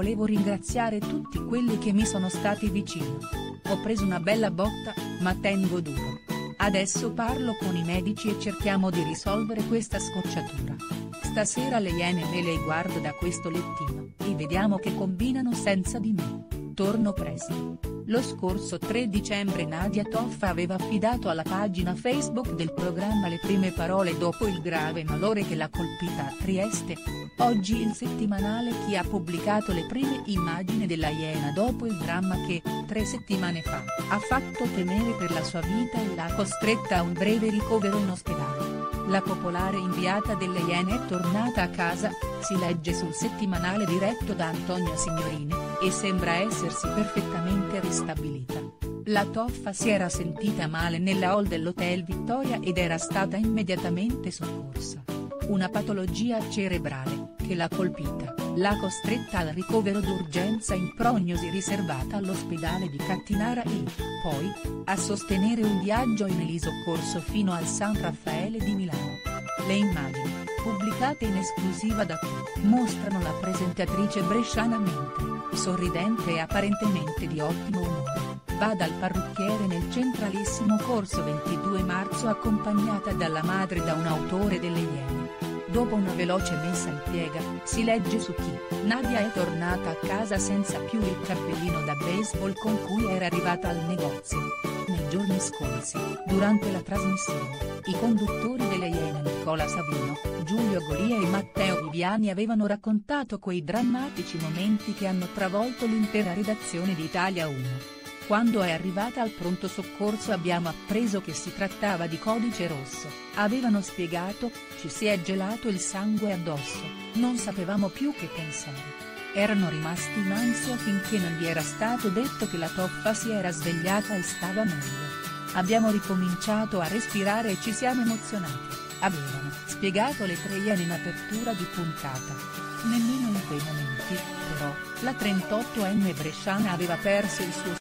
volevo ringraziare tutti quelli che mi sono stati vicino. Ho preso una bella botta, ma tengo duro. Adesso parlo con i medici e cerchiamo di risolvere questa scocciatura. Stasera le Iene me le guardo da questo lettino, e vediamo che combinano senza di me. Torno presto. Lo scorso 3 dicembre Nadia Toffa aveva affidato alla pagina Facebook del programma le prime parole dopo il grave malore che l'ha colpita a Trieste. Oggi il settimanale Chi ha pubblicato le prime immagini della Iena dopo il dramma che, 3 settimane fa, ha fatto temere per la sua vita e l'ha costretta a un breve ricovero in ospedale. La popolare inviata delle Iene è tornata a casa, si legge sul settimanale diretto da Antonio Signorini, e sembra essersi perfettamente ristabilita. La Toffa si era sentita male nella hall dell'Hotel Victoria ed era stata immediatamente soccorsa. Una patologia cerebrale, che l'ha colpita, l'ha costretta al ricovero d'urgenza in prognosi riservata all'ospedale di Cattinara e, poi, a sostenere un viaggio in elisoccorso fino al San Raffaele di Milano. Le immagini, pubblicate in esclusiva da Qui, mostrano la presentatrice bresciana mentre, sorridente e apparentemente di ottimo umore, va dal parrucchiere nel centralissimo corso 22 marzo accompagnata dalla madre e da un autore delle Iene. Dopo una veloce messa in piega, si legge su Chi, Nadia è tornata a casa senza più il cappellino da baseball con cui era arrivata al negozio. Nei giorni scorsi, durante la trasmissione, i conduttori delle Iene Nicola Savino, Giulio Golia e Matteo Viviani avevano raccontato quei drammatici momenti che hanno travolto l'intera redazione di Italia 1. Quando è arrivata al pronto soccorso abbiamo appreso che si trattava di codice rosso, avevano spiegato, ci si è gelato il sangue addosso, non sapevamo più che pensare. Erano rimasti in ansia finché non gli era stato detto che la Toffa si era svegliata e stava meglio. Abbiamo ricominciato a respirare e ci siamo emozionati, avevano spiegato le 3 Iene in apertura di puntata. Nemmeno in quei momenti, però, la 38enne bresciana aveva perso il suo